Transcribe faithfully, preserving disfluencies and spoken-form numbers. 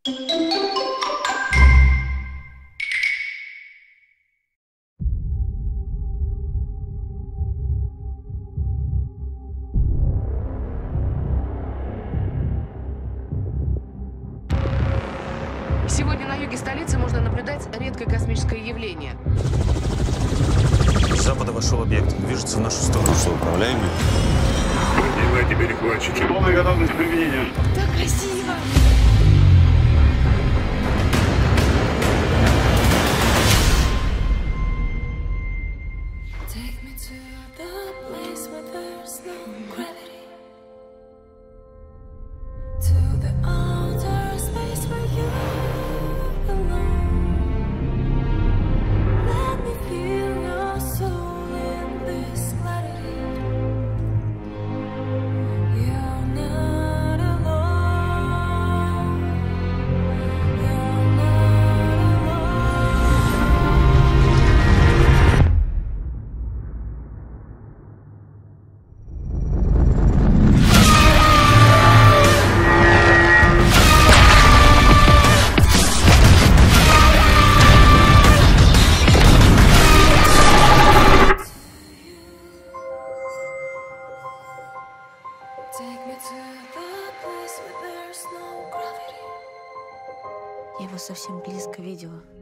Сегодня на юге столицы можно наблюдать редкое космическое явление. С запада вошел объект. Движется в нашу сторону. Что, управляемый? Поднимайте перехватчики. Полная готовность к применению. Так красиво! Я его совсем близко видела.